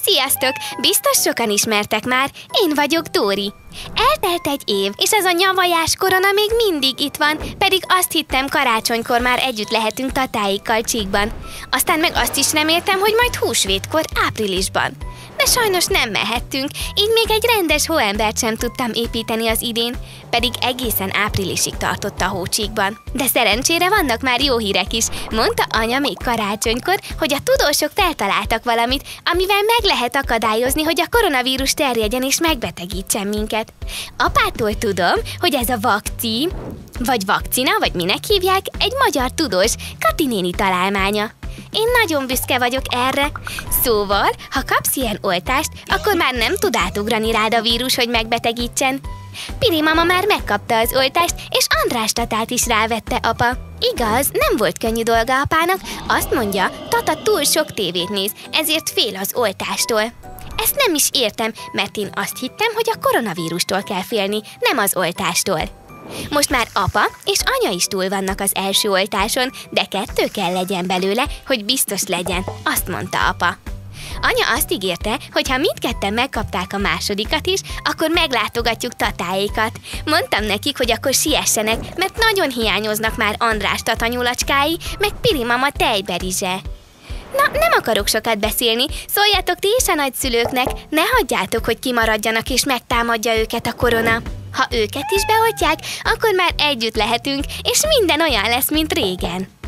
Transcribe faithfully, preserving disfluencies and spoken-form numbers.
Sziasztok! Biztos sokan ismertek már, én vagyok Dóri. Eltelt egy év, és ez a nyavajás korona még mindig itt van, pedig azt hittem, karácsonykor már együtt lehetünk tatáikkal Csíkban. Aztán meg azt is reméltem, hogy majd húsvétkor, áprilisban. De sajnos nem mehettünk, így még egy rendes hóembert sem tudtam építeni az idén, pedig egészen áprilisig tartott a hó Csíkban. De szerencsére vannak már jó hírek is, mondta anya még karácsonykor, hogy a tudósok feltaláltak valamit, amivel meg lehet akadályozni, hogy a koronavírus terjedjen és megbetegítsen minket. Apától tudom, hogy ez a vakcín, vagy vakcina, vagy minek hívják, egy magyar tudós, Kati néni találmánya. Én nagyon büszke vagyok erre. Szóval, ha kapsz ilyen oltást, akkor már nem tud átugrani rád a vírus, hogy megbetegítsen. Piri mama már megkapta az oltást, és András tatát is rávette apa. Igaz, nem volt könnyű dolga apának, azt mondja, tata túl sok tévét néz, ezért fél az oltástól. Ezt nem is értem, mert én azt hittem, hogy a koronavírustól kell félni, nem az oltástól. Most már apa és anya is túl vannak az első oltáson, de kettő kell legyen belőle, hogy biztos legyen, azt mondta apa. Anya azt ígérte, hogy ha mindketten megkapták a másodikat is, akkor meglátogatjuk tatáékat. Mondtam nekik, hogy akkor siessenek, mert nagyon hiányoznak már András tatanyulacskái, meg Piri mama tejberizse. Na, nem akarok sokat beszélni, szóljátok ti is a nagyszülőknek, ne hagyjátok, hogy kimaradjanak és megtámadja őket a korona. Ha őket is beoltják, akkor már együtt lehetünk, és minden olyan lesz, mint régen.